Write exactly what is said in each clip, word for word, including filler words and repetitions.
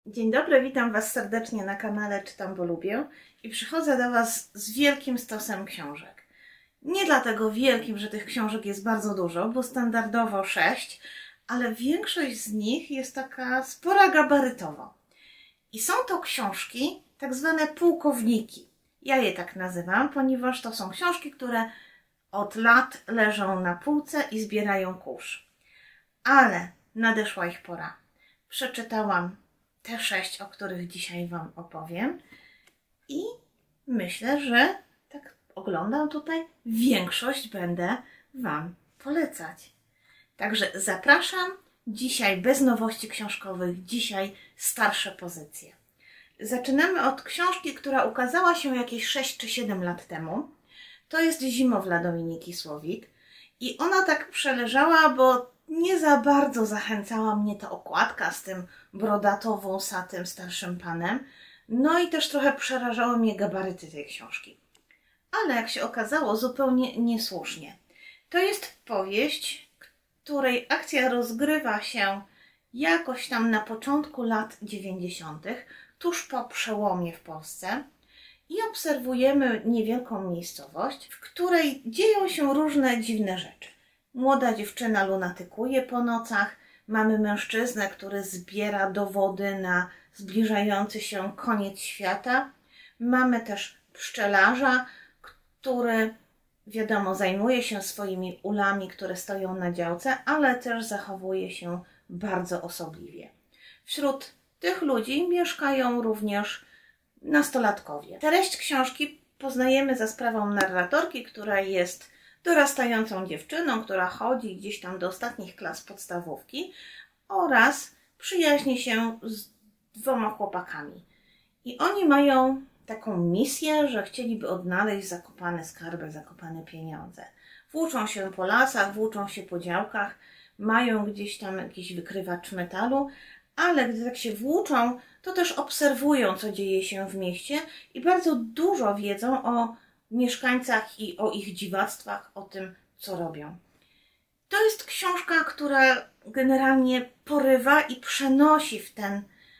Dzień dobry, witam Was serdecznie na kanale Czytam, bo lubię i przychodzę do Was z wielkim stosem książek. Nie dlatego wielkim, że tych książek jest bardzo dużo, bo standardowo sześć, ale większość z nich jest taka spora gabarytowo. I są to książki, tak zwane pułkowniki. Ja je tak nazywam, ponieważ to są książki, które od lat leżą na półce i zbierają kurz. Ale nadeszła ich pora. Przeczytałam te sześć, o których dzisiaj Wam opowiem i myślę, że tak oglądam tutaj, większość będę Wam polecać. Także zapraszam. Dzisiaj bez nowości książkowych, dzisiaj starsze pozycje. Zaczynamy od książki, która ukazała się jakieś sześć czy siedem lat temu. To jest Zimowla Dominiki Słowik i ona tak przeleżała, bo nie za bardzo zachęcała mnie ta okładka z tym brodato-wąsatym starszym panem. No i też trochę przerażały mnie gabaryty tej książki. Ale jak się okazało, zupełnie niesłusznie. To jest powieść, której akcja rozgrywa się jakoś tam na początku lat dziewięćdziesiątych, tuż po przełomie w Polsce. I obserwujemy niewielką miejscowość, w której dzieją się różne dziwne rzeczy. Młoda dziewczyna lunatykuje po nocach, mamy mężczyznę, który zbiera dowody na zbliżający się koniec świata. Mamy też pszczelarza, który, wiadomo, zajmuje się swoimi ulami, które stoją na działce, ale też zachowuje się bardzo osobliwie. Wśród tych ludzi mieszkają również nastolatkowie. Treść książki poznajemy za sprawą narratorki, która jest dorastającą dziewczyną, która chodzi gdzieś tam do ostatnich klas podstawówki oraz przyjaźni się z dwoma chłopakami. I oni mają taką misję, że chcieliby odnaleźć zakopane skarby, zakopane pieniądze. Włóczą się po lasach, włóczą się po działkach, mają gdzieś tam jakiś wykrywacz metalu, ale gdy tak się włóczą, to też obserwują, co dzieje się w mieście i bardzo dużo wiedzą o mieszkańcach i o ich dziwactwach, o tym, co robią. To jest książka, która generalnie porywa i przenosi w, ten,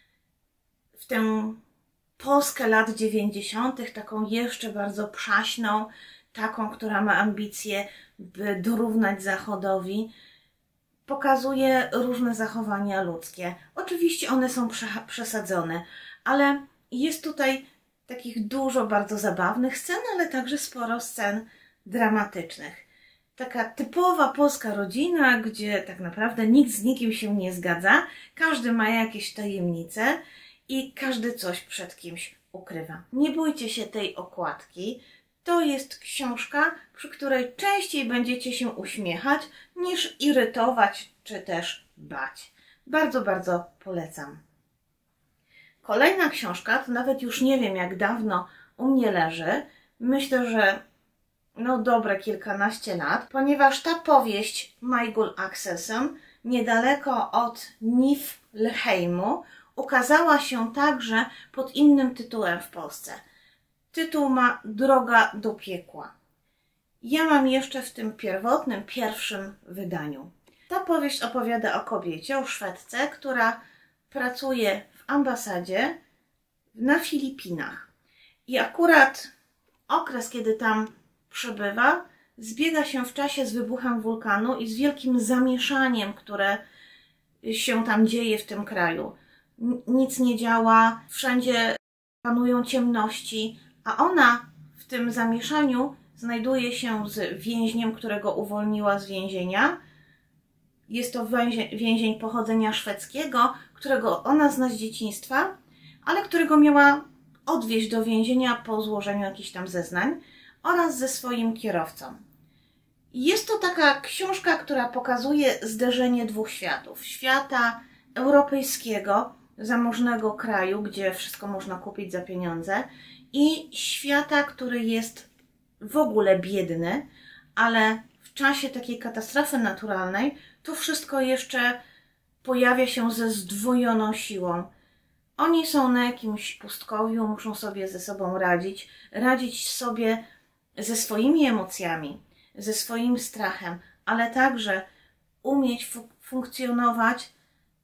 w tę Polskę lat dziewięćdziesiątych, taką jeszcze bardzo przaśną, taką, która ma ambicje, by dorównać Zachodowi. Pokazuje różne zachowania ludzkie. Oczywiście one są przesadzone, ale jest tutaj takich dużo bardzo zabawnych scen, ale także sporo scen dramatycznych. Taka typowa polska rodzina, gdzie tak naprawdę nikt z nikim się nie zgadza, każdy ma jakieś tajemnice i każdy coś przed kimś ukrywa. Nie bójcie się tej okładki. To jest książka, przy której częściej będziecie się uśmiechać, niż irytować czy też bać. Bardzo, bardzo polecam. Kolejna książka, to nawet już nie wiem jak dawno u mnie leży. Myślę, że no dobre kilkanaście lat, ponieważ ta powieść Majgul Accessem niedaleko od Niflheimu ukazała się także pod innym tytułem w Polsce. Tytuł ma Droga do piekła. Ja mam jeszcze w tym pierwotnym, pierwszym wydaniu. Ta powieść opowiada o kobiecie, o Szwedce, która pracuje w ambasadzie na Filipinach. I akurat okres, kiedy tam przebywa, zbiega się w czasie z wybuchem wulkanu i z wielkim zamieszaniem, które się tam dzieje w tym kraju. Nic nie działa, wszędzie panują ciemności, a ona w tym zamieszaniu znajduje się z więźniem, którego uwolniła z więzienia. Jest to więzień pochodzenia szwedzkiego, którego ona zna z dzieciństwa, ale którego miała odwieźć do więzienia po złożeniu jakichś tam zeznań oraz ze swoim kierowcą. Jest to taka książka, która pokazuje zderzenie dwóch światów. Świata europejskiego, zamożnego kraju, gdzie wszystko można kupić za pieniądze, i świata, który jest w ogóle biedny, ale w czasie takiej katastrofy naturalnej to wszystko jeszcze pojawia się ze zdwojoną siłą. Oni są na jakimś pustkowiu, muszą sobie ze sobą radzić, radzić sobie ze swoimi emocjami, ze swoim strachem, ale także umieć fu- funkcjonować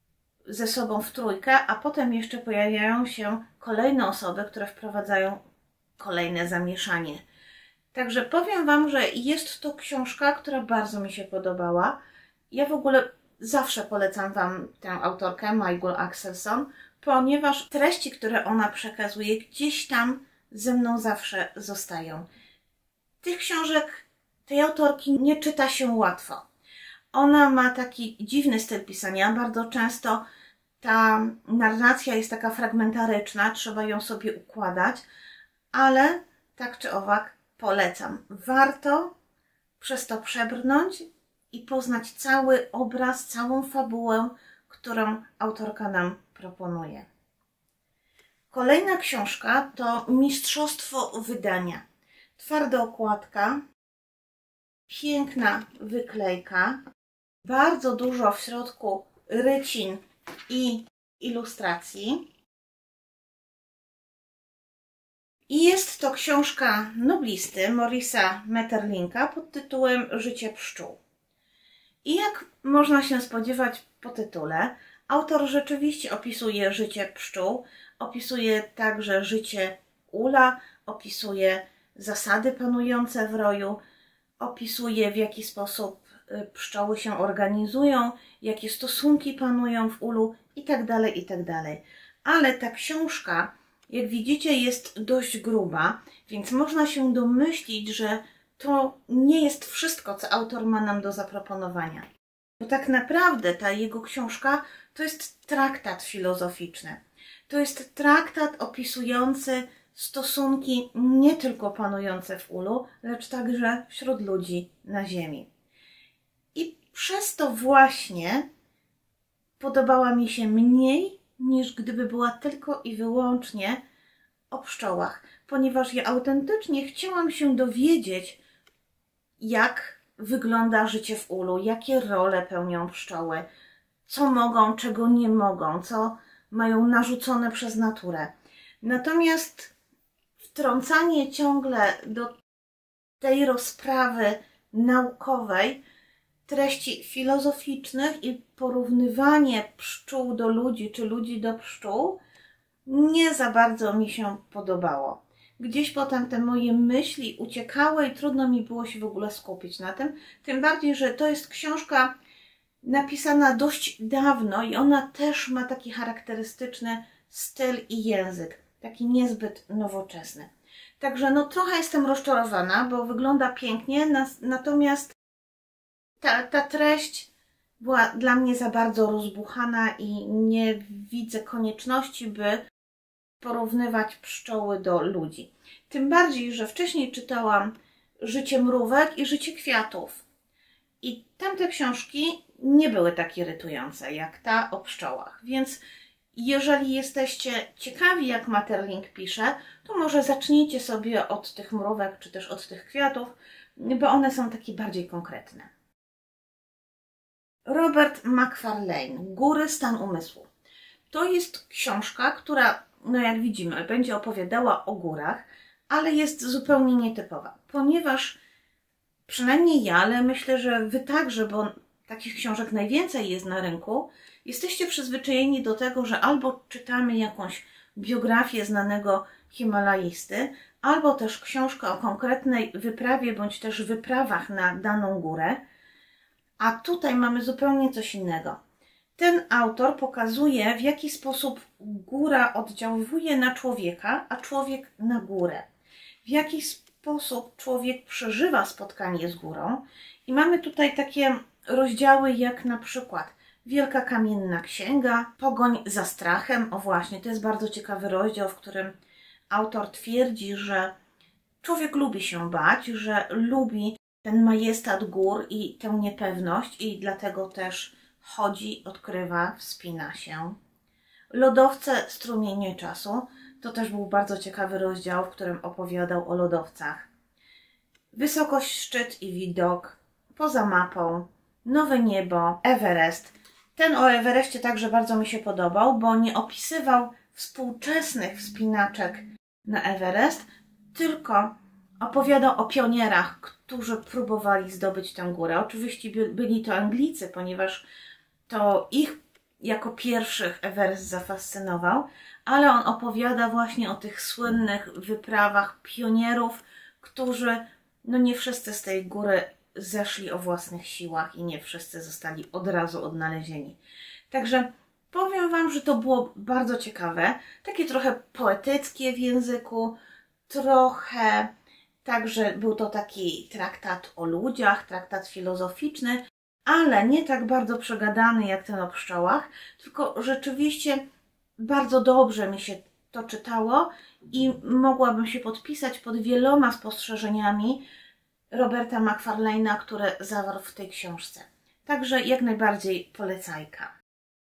ze sobą w trójkę, a potem jeszcze pojawiają się kolejne osoby, które wprowadzają kolejne zamieszanie. Także powiem Wam, że jest to książka, która bardzo mi się podobała. Ja w ogóle zawsze polecam Wam tę autorkę, Miguel Axelson, ponieważ treści, które ona przekazuje, gdzieś tam ze mną zawsze zostają. Tych książek, tej autorki nie czyta się łatwo. Ona ma taki dziwny styl pisania, bardzo często ta narracja jest taka fragmentaryczna, trzeba ją sobie układać, ale tak czy owak polecam. Warto przez to przebrnąć i poznać cały obraz, całą fabułę, którą autorka nam proponuje. Kolejna książka to Mistrzostwo wydania. Twarda okładka, piękna wyklejka, bardzo dużo w środku rycin i ilustracji. I jest to książka noblisty Maurice'a Maeterlincka pod tytułem Życie pszczół. I jak można się spodziewać po tytule, autor rzeczywiście opisuje życie pszczół, opisuje także życie ula, opisuje zasady panujące w roju, opisuje w jaki sposób pszczoły się organizują, jakie stosunki panują w ulu itd., itd. Ale ta książka, jak widzicie, jest dość gruba, więc można się domyślić, że to nie jest wszystko, co autor ma nam do zaproponowania. Bo tak naprawdę ta jego książka to jest traktat filozoficzny. To jest traktat opisujący stosunki nie tylko panujące w ulu, lecz także wśród ludzi na ziemi. I przez to właśnie podobała mi się mniej, niż gdyby była tylko i wyłącznie o pszczołach, ponieważ ja autentycznie chciałam się dowiedzieć, jak wygląda życie w ulu, jakie role pełnią pszczoły, co mogą, czego nie mogą, co mają narzucone przez naturę. Natomiast wtrącanie ciągle do tej rozprawy naukowej treści filozoficznych i porównywanie pszczół do ludzi, czy ludzi do pszczół nie za bardzo mi się podobało. Gdzieś potem te moje myśli uciekały i trudno mi było się w ogóle skupić na tym. Tym bardziej, że to jest książka napisana dość dawno i ona też ma taki charakterystyczny styl i język, taki niezbyt nowoczesny. Także no trochę jestem rozczarowana, bo wygląda pięknie, natomiast ta, ta treść była dla mnie za bardzo rozbuchana i nie widzę konieczności, by porównywać pszczoły do ludzi. Tym bardziej, że wcześniej czytałam Życie mrówek i Życie kwiatów. I tamte książki nie były tak irytujące jak ta o pszczołach. Więc jeżeli jesteście ciekawi, jak Maeterlinck pisze, to może zacznijcie sobie od tych mrówek, czy też od tych kwiatów, bo one są takie bardziej konkretne. Robert Macfarlane, Góry, stan umysłu. To jest książka, która, no jak widzimy, będzie opowiadała o górach, ale jest zupełnie nietypowa, ponieważ przynajmniej ja, ale myślę, że Wy także, bo takich książek najwięcej jest na rynku, jesteście przyzwyczajeni do tego, że albo czytamy jakąś biografię znanego himalaisty, albo też książkę o konkretnej wyprawie, bądź też wyprawach na daną górę, a tutaj mamy zupełnie coś innego. Ten autor pokazuje, w jaki sposób góra oddziaływuje na człowieka, a człowiek na górę. W jaki sposób człowiek przeżywa spotkanie z górą. I mamy tutaj takie rozdziały jak na przykład Wielka Kamienna Księga, Pogoń za strachem. O właśnie, to jest bardzo ciekawy rozdział, w którym autor twierdzi, że człowiek lubi się bać, że lubi ten majestat gór i tę niepewność i dlatego też chodzi, odkrywa, wspina się. Lodowce, strumienie czasu. To też był bardzo ciekawy rozdział, w którym opowiadał o lodowcach. Wysokość, szczyt i widok. Poza mapą. Nowe niebo. Everest. Ten o Everestie także bardzo mi się podobał, bo nie opisywał współczesnych wspinaczek na Everest, tylko opowiadał o pionierach, którzy próbowali zdobyć tę górę. Oczywiście byli to Anglicy, ponieważ to ich jako pierwszych Everest zafascynował, ale on opowiada właśnie o tych słynnych wyprawach pionierów, którzy, no nie wszyscy z tej góry zeszli o własnych siłach i nie wszyscy zostali od razu odnalezieni. Także powiem Wam, że to było bardzo ciekawe, takie trochę poetyckie w języku, trochę także był to taki traktat o ludziach, traktat filozoficzny, ale nie tak bardzo przegadany jak ten o pszczołach, tylko rzeczywiście bardzo dobrze mi się to czytało i mogłabym się podpisać pod wieloma spostrzeżeniami Roberta Macfarlane'a, które zawarł w tej książce. Także jak najbardziej polecajka.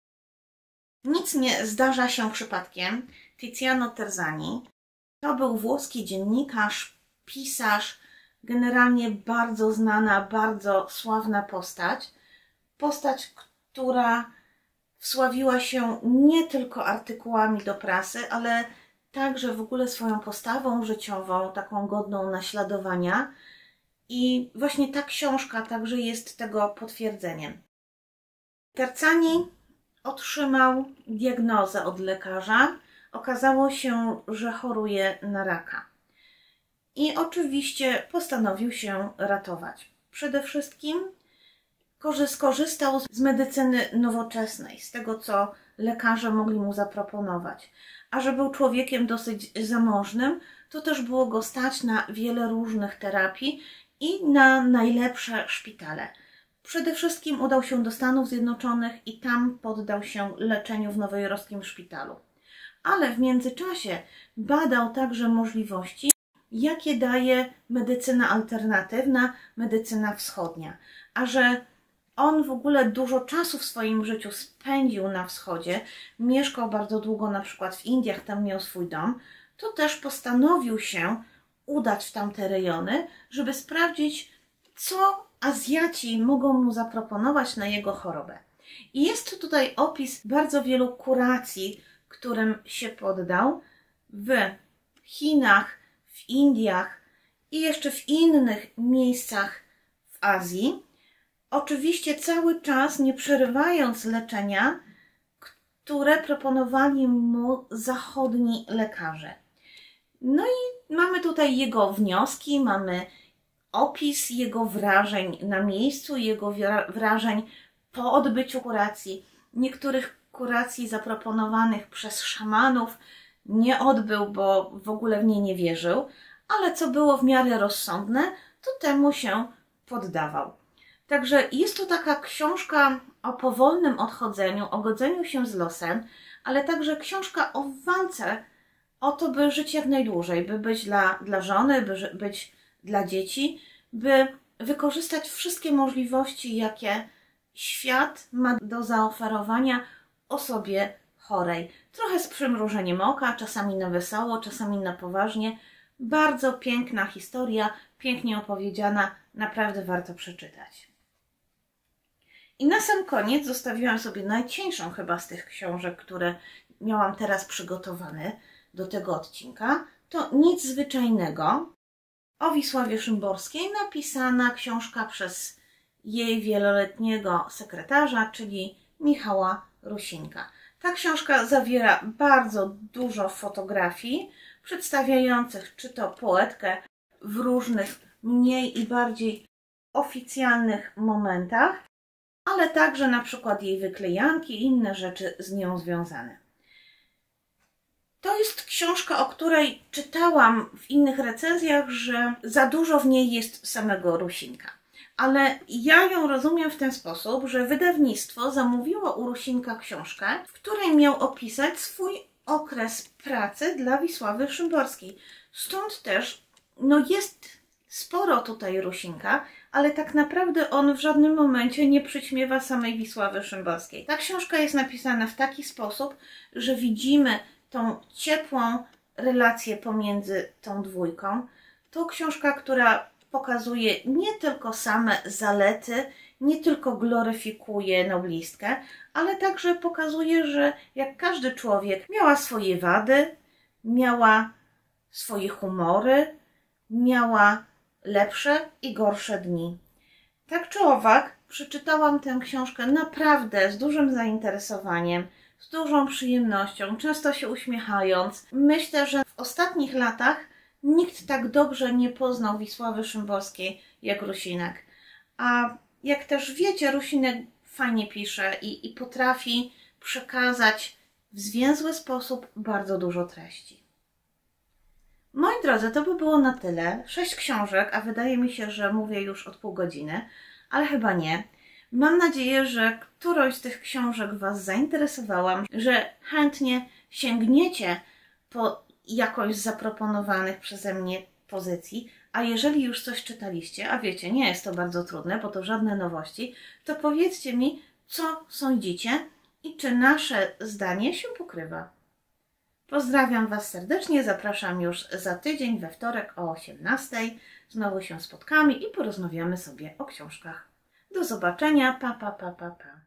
Nic nie zdarza się przypadkiem. Tiziano Terzani to był włoski dziennikarz, pisarz, generalnie bardzo znana, bardzo sławna postać. Postać, która wsławiła się nie tylko artykułami do prasy, ale także w ogóle swoją postawą życiową, taką godną naśladowania. I właśnie ta książka także jest tego potwierdzeniem. Terzani otrzymał diagnozę od lekarza. Okazało się, że choruje na raka. I oczywiście postanowił się ratować. Przede wszystkim skorzystał z medycyny nowoczesnej, z tego, co lekarze mogli mu zaproponować. A że był człowiekiem dosyć zamożnym, to też było go stać na wiele różnych terapii i na najlepsze szpitale. Przede wszystkim udał się do Stanów Zjednoczonych i tam poddał się leczeniu w nowojorskim szpitalu. Ale w międzyczasie badał także możliwości, jakie daje medycyna alternatywna, medycyna wschodnia. A że on w ogóle dużo czasu w swoim życiu spędził na wschodzie, mieszkał bardzo długo na przykład w Indiach, tam miał swój dom, to też postanowił się udać w tamte rejony, żeby sprawdzić, co Azjaci mogą mu zaproponować na jego chorobę. I jest tutaj opis bardzo wielu kuracji, którym się poddał w Chinach, w Indiach i jeszcze w innych miejscach w Azji. Oczywiście cały czas nie przerywając leczenia, które proponowali mu zachodni lekarze. No i mamy tutaj jego wnioski, mamy opis jego wrażeń na miejscu, jego wrażeń po odbyciu kuracji. Niektórych kuracji zaproponowanych przez szamanów nie odbył, bo w ogóle w nie nie wierzył, ale co było w miarę rozsądne, to temu się poddawał. Także jest to taka książka o powolnym odchodzeniu, o godzeniu się z losem, ale także książka o walce o to, by żyć jak najdłużej, by być dla, dla żony, by być dla dzieci, by wykorzystać wszystkie możliwości, jakie świat ma do zaoferowania osobie chorej. Trochę z przymrużeniem oka, czasami na wesoło, czasami na poważnie. Bardzo piękna historia, pięknie opowiedziana, naprawdę warto przeczytać. I na sam koniec zostawiłam sobie najcieńszą chyba z tych książek, które miałam teraz przygotowane do tego odcinka. To Nic zwyczajnego o Wisławie Szymborskiej, napisana książka przez jej wieloletniego sekretarza, czyli Michała Rusinka. Ta książka zawiera bardzo dużo fotografii przedstawiających czy to poetkę w różnych mniej i bardziej oficjalnych momentach, ale także na przykład jej wyklejanki i inne rzeczy z nią związane. To jest książka, o której czytałam w innych recenzjach, że za dużo w niej jest samego Rusinka. Ale ja ją rozumiem w ten sposób, że wydawnictwo zamówiło u Rusinka książkę, w której miał opisać swój okres pracy dla Wisławy Szymborskiej. Stąd też no jest sporo tutaj Rusinka, ale tak naprawdę on w żadnym momencie nie przyćmiewa samej Wisławy Szymborskiej. Ta książka jest napisana w taki sposób, że widzimy tą ciepłą relację pomiędzy tą dwójką. To książka, która pokazuje nie tylko same zalety, nie tylko gloryfikuje noblistkę, ale także pokazuje, że jak każdy człowiek miała swoje wady, miała swoje humory, miała lepsze i gorsze dni. Tak czy owak, Przeczytałam tę książkę naprawdę z dużym zainteresowaniem, z dużą przyjemnością, często się uśmiechając. Myślę, że w ostatnich latach nikt tak dobrze nie poznał Wisławy Szymborskiej jak Rusinek. A jak też wiecie, Rusinek fajnie pisze i, i potrafi przekazać w zwięzły sposób bardzo dużo treści. Moi drodzy, to by było na tyle. Sześć książek, a wydaje mi się, że mówię już od pół godziny, ale chyba nie. Mam nadzieję, że którąś z tych książek Was zainteresowałam, że chętnie sięgniecie po jakąś z zaproponowanych przeze mnie pozycji, a jeżeli już coś czytaliście, a wiecie, nie jest to bardzo trudne, bo to żadne nowości, to powiedzcie mi, co sądzicie i czy nasze zdanie się pokrywa. Pozdrawiam Was serdecznie, zapraszam już za tydzień we wtorek o osiemnastej. Znowu się spotkamy i porozmawiamy sobie o książkach. Do zobaczenia, pa pa pa pa pa.